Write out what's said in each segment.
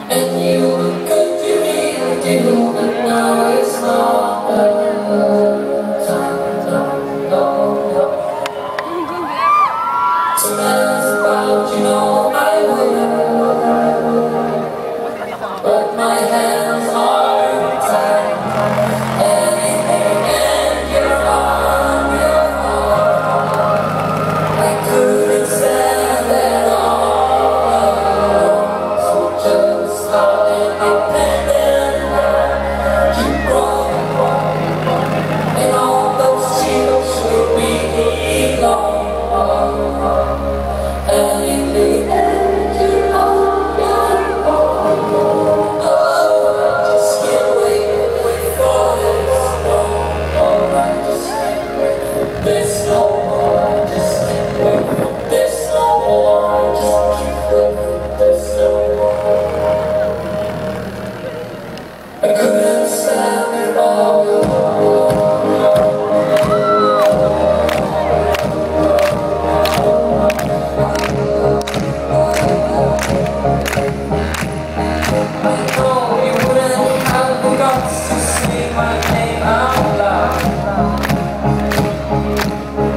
And you were good, you really do, but now it's not the time, no. So that's about, you know, I would, but my hands are tied. Anything and you're on your own. I couldn't stand it all alone, so just stop independent. Keep growing, and all those tears will be long. And in the end, you're on your own. Oh, I just can't wait for this. No, I just can't wait for this no more. I just can't wait for this no more. I just can't wait for this no more. I couldn't stand it all.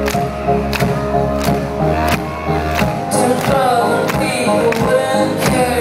People wouldn't care.